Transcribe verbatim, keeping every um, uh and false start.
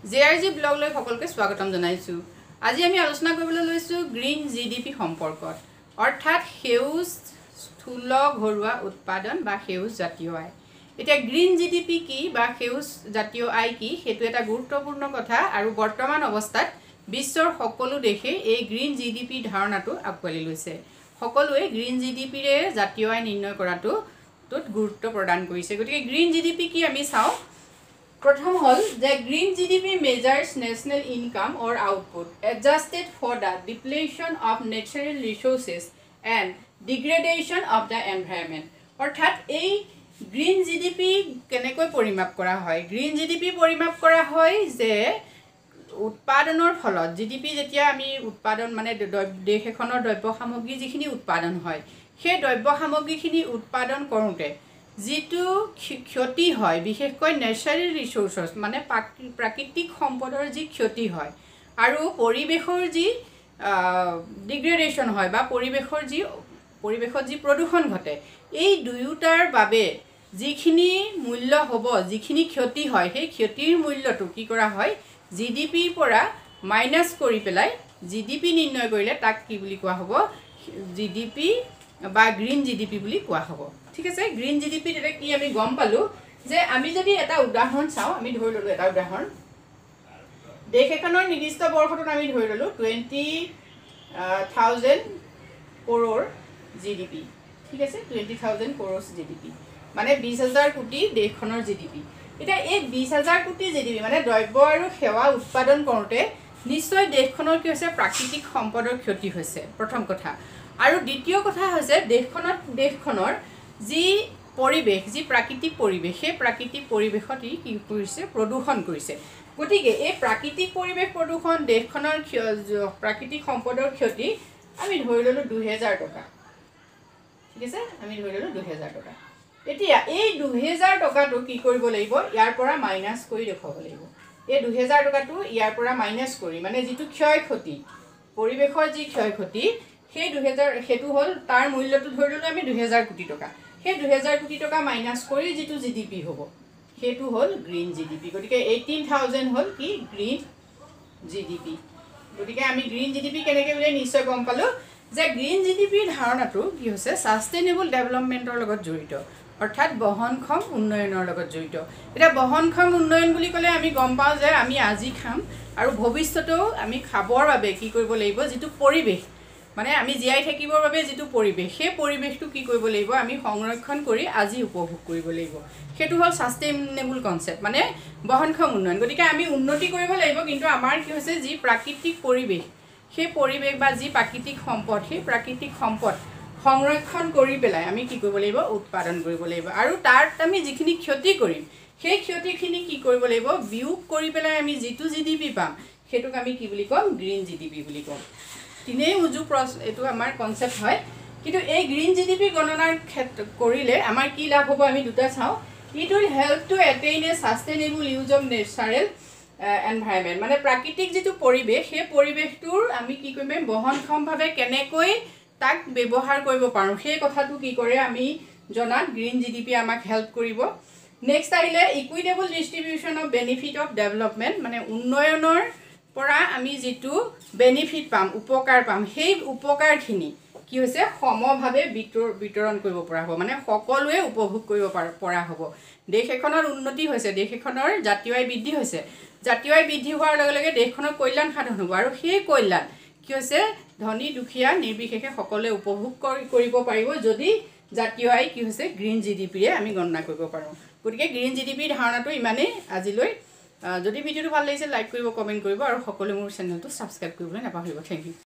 J R G blog লৈ সকলোকে স্বাগতম জনাইছোঁ। আজি আমি আলোচনা কৰিবলৈ লৈছোঁ গ্ৰীণ জি ডি পি সম্পৰ্কত, অৰ্থাৎ সেউজ স্থূল ঘৰুৱা উৎপাদন বা সেউজ জাতীয় আয়। এতিয়া গ্ৰীণ জি ডি পি কি বা সেউজ জাতীয় আয় কি, সেইটো এটা গুৰুত্বপূৰ্ণ কথা। আৰু বৰ্তমান অৱস্থাত বিশ্বৰ সকলো দেশে এই গ্ৰীণ জি ডি পি ধাৰণাটো আঁকোৱালি লৈছে। সকলোৱে গ্ৰীণ জি ডি পিৰে জাতীয় আয় নিৰ্ণয় কৰাটোত গুৰুত্ব প্ৰদান কৰিছে। গতিকে গ্ৰীণ জি ডি পি কি আমি চাওঁ। প্ৰথম হল যে green G D P measures national income or output adjusted for the depletion of natural resources and degradation of the environment. অৰ্থাৎ এই গ্ৰীণ জি ডি পি কেনেকৈ পৰিমাপ কৰা হয়? গ্ৰীণ জি ডি পি পৰিমাপ কৰা হয় যে উৎপাদনৰ ফলত জি ডি পি যেতিয়া আমি উৎপাদন মানে দেশ এখনৰ দ্ৰব্য সামগ্ৰী যিখিনি উৎপাদন হয়, সেই দ্ৰব্য সামগ্ৰীখিনি উৎপাদন কৰোঁতে যিটো ক্ষতি হয়, বিশেষকৈ নেচাৰেল ৰিচোৰ্চছ মানে প্ৰাকৃতিক সম্পদৰ যি ক্ষতি হয় আৰু পৰিৱেশৰ যি ডিগ্ৰেডেশ্যন হয় বা পৰিৱেশৰ যি পৰিৱেশত যি প্ৰদূষণ ঘটে, এই দুয়োটাৰ বাবে যিখিনি মূল্য হ'ব, যিখিনি ক্ষতি হয়, সেই ক্ষতিৰ মূল্যটো কি কৰা হয়, জি ডি পিৰ পৰা মাইনাছ কৰি পেলাই জি ডি পি নিৰ্ণয় কৰিলে তাক কি বুলি কোৱা হ'ব, জি ডি পি বা গ্ৰীণ জি ডি পি বুলি কোৱা হ'ব। ঠিক আছে, গ্ৰীণ জি ডি পিত এতিয়া কি আমি গম পালোঁ যে আমি যদি এটা উদাহৰণ চাওঁ, আমি ধৰি ল'লোঁ এটা উদাহৰণ, দেশ এখনৰ নিৰ্দিষ্ট বৰ্ষটোত আমি ধৰি ল'লোঁ twenty thousand crore G D P. ঠিক আছে, twenty thousand crore G D P মানে বিছ হাজাৰ কোটি দেশখনৰ জি ডি পি। এতিয়া এই বিছ হাজাৰ কোটি জি ডি পি মানে দ্ৰব্য আৰু সেৱা উৎপাদন কৰোঁতে নিশ্চয় দেশখনৰ কি হৈছে, প্ৰাকৃতিক সম্পদৰ ক্ষতি হৈছে, প্ৰথম কথা। আৰু দ্বিতীয় কথা হৈছে দেশখনত দেশখনৰ যি পৰিৱেশ, যি প্ৰাকৃতিক পৰিৱেশ, সেই প্ৰাকৃতিক পৰিৱেশত ই কি কৰিছে, প্ৰদূষণ কৰিছে। গতিকে এই প্ৰাকৃতিক পৰিৱেশ প্ৰদূষণ, দেশখনৰ প্ৰাকৃতিক সম্পদৰ ক্ষতি আমি ধৰি ল'লোঁ দুহেজাৰ টকা। ঠিক আছে, আমি ধৰি ল'লোঁ দুহেজাৰ টকা। এতিয়া এই দুহেজাৰ টকাটো কি কৰিব লাগিব, ইয়াৰ পৰা মাইনাছ কৰি দেখুৱাব লাগিব। এই দুহেজাৰ টকাটো ইয়াৰ পৰা মাইনাছ কৰি মানে যিটো ক্ষয় ক্ষতি, পৰিৱেশৰ যি ক্ষয় ক্ষতি, সেই দুহেজাৰ সেইটো হ'ল তাৰ মূল্যটো ধৰি ল'লোঁ আমি দুহেজাৰ কোটি টকা। সেই দুহেজাৰ কোটি টকা মাইনাছ কৰি যিটো জি ডি পি হ'ব, সেইটো হ'ল গ্ৰীণ জি ডি পি। গতিকে এইটিন থাউজেণ্ড হ'ল কি, গ্ৰীণ জি ডি পি। গতিকে আমি গ্ৰীণ জি ডি পি কেনেকৈ বুলি নিশ্চয় গম পালোঁ যে গ্ৰীণ জি ডি পিৰ ধাৰণাটো কি হৈছে, ছাষ্টেইনেবল ডেভেলপমেণ্টৰ লগত জড়িত, অৰ্থাৎ বহনক্ষম উন্নয়নৰ লগত জড়িত। এতিয়া বহনক্ষম উন্নয়ন বুলি ক'লে আমি গম পাওঁ যে আমি আজি খাম আৰু ভৱিষ্যতেও আমি খাবৰ বাবে কি কৰিব লাগিব, যিটো পৰিৱেশ মানে আমি জীয়াই থাকিবৰ বাবে যিটো পৰিৱেশ, সেই পৰিৱেশটো কি কৰিব লাগিব, আমি সংৰক্ষণ কৰি আজি উপভোগ কৰিব লাগিব। সেইটো হ'ল ছাষ্টেইনেবল কনচেপ্ট মানে বহনক্ষম উন্নয়ন। গতিকে আমি উন্নতি কৰিব লাগিব, কিন্তু আমাৰ কি হৈছে, যি প্ৰাকৃতিক পৰিৱেশ, সেই পৰিৱেশ বা যি প্ৰাকৃতিক সম্পদ, সেই প্ৰাকৃতিক সম্পদ সংৰক্ষণ কৰি পেলাই আমি কি কৰিব লাগিব, উৎপাদন কৰিব লাগিব। আৰু তাত আমি যিখিনি ক্ষতি কৰিম, সেই ক্ষতিখিনি কি কৰিব লাগিব, বিয়োগ কৰি পেলাই আমি যিটো জি ডি পি পাম, সেইটোক আমি কি বুলি ক'ম, গ্ৰীণ জি ডি পি বুলি ক'ম। তিনেই উজু প্ৰশ্ন, এইটো আমাৰ কনচেপ্ট হয়। কিন্তু এই গ্ৰীণ জি ডি পি গণনাৰ ক্ষেত্ৰত কৰিলে আমাৰ কি লাভ হ'ব, আমি দুটা চাওঁ। It will help to attain a sustainable use of natural environment মানে প্ৰাকৃতিক যিটো পৰিৱেশ, সেই পৰিৱেশটোৰ আমি কি কৰিম, বহনক্ষমভাৱে কেনেকৈ তাক ব্যৱহাৰ কৰিব পাৰোঁ, সেই কথাটো কি কৰে আমি জনাত গ্ৰীণ জি ডি পি আমাক হেল্প কৰিব। নেক্সট আহিলে equitable distribution of benefit of development মানে উন্নয়নৰ পৰা আমি যিটো বেনিফিট পাম, উপকাৰ পাম, সেই উপকাৰখিনি কি হৈছে, সমভাৱে বিতৰ বিতৰণ কৰিব পৰা হ'ব, মানে সকলোৱে উপভোগ কৰিব পৰা হ'ব। দেশ এখনৰ উন্নতি হৈছে, দেশ এখনৰ জাতীয় আয় বৃদ্ধি হৈছে, জাতীয় আয় বৃদ্ধি হোৱাৰ লগে লগে দেশখনৰ কল্যাণ সাধন হ'ব। আৰু সেই কল্যাণ কি হৈছে, ধনী দুখীয়া নিৰ্বিশেষে সকলোৱে উপভোগ কৰিব পাৰিব, যদি জাতীয় আয় কি হৈছে, গ্ৰীণ জি ডি পিৰে আমি গণনা কৰিব পাৰোঁ। গতিকে গ্ৰীণ জি ডি পিৰ ধাৰণাটো ইমানেই আজিলৈ। যদি ভিডিঅ'টো ভাল লাগিছে লাইক কৰিব, কমেণ্ট কৰিব আৰু সকলোৱে মোৰ চেনেলটো ছাবস্ক্ৰাইব কৰিবলৈ নাপাহৰিব। Thank U.